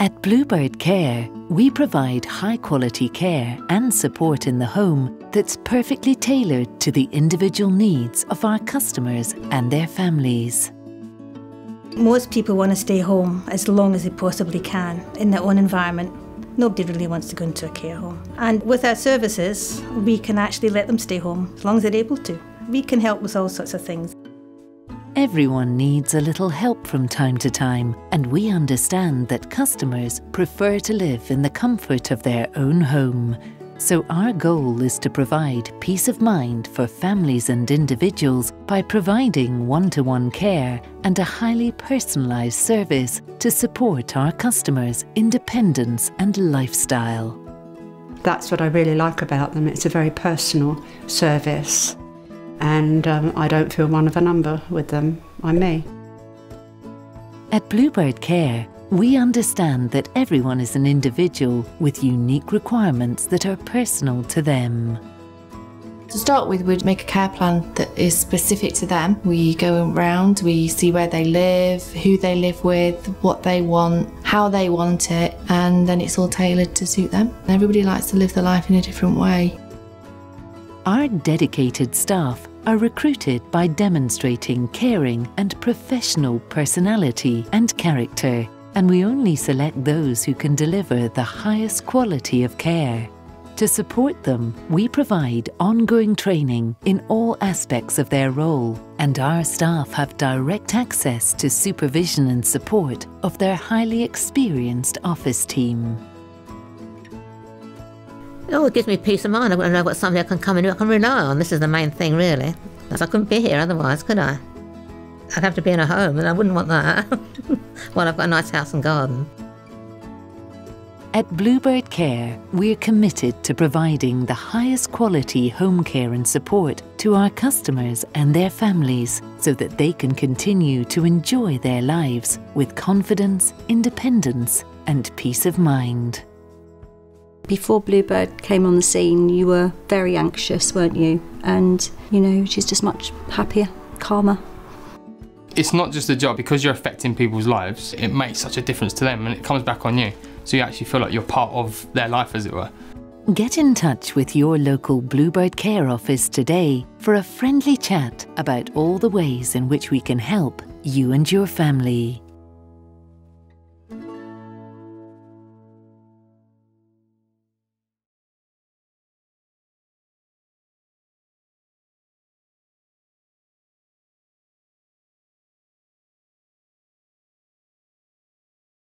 At Bluebird Care, we provide high-quality care and support in the home that's perfectly tailored to the individual needs of our customers and their families. Most people want to stay home as long as they possibly can in their own environment. Nobody really wants to go into a care home. And with our services, we can actually let them stay home as long as they're able to. We can help with all sorts of things. Everyone needs a little help from time to time, and we understand that customers prefer to live in the comfort of their own home. So our goal is to provide peace of mind for families and individuals by providing one-to-one care and a highly personalised service to support our customers' independence and lifestyle. That's what I really like about them. It's a very personal service. And I don't feel one of a number with them. I'm me. At Bluebird Care, we understand that everyone is an individual with unique requirements that are personal to them. To start with, we'd make a care plan that is specific to them. We go around, we see where they live, who they live with, what they want, how they want it, and then it's all tailored to suit them. Everybody likes to live their life in a different way. Our dedicated staff are recruited by demonstrating caring and professional personality and character, and we only select those who can deliver the highest quality of care. To support them, we provide ongoing training in all aspects of their role, and our staff have direct access to supervision and support of their highly experienced office team. Oh, it gives me peace of mind. I want to know what somebody I can come and I can rely on. This is the main thing, really. Because I couldn't be here otherwise, could I? I'd have to be in a home, and I wouldn't want that. Well, I've got a nice house and garden. At Bluebird Care, we're committed to providing the highest quality home care and support to our customers and their families so that they can continue to enjoy their lives with confidence, independence, and peace of mind. Before Bluebird came on the scene, you were very anxious, weren't you? And, you know, she's just much happier, calmer. It's not just a job. Because you're affecting people's lives, it makes such a difference to them and it comes back on you. So you actually feel like you're part of their life, as it were. Get in touch with your local Bluebird Care office today for a friendly chat about all the ways in which we can help you and your family.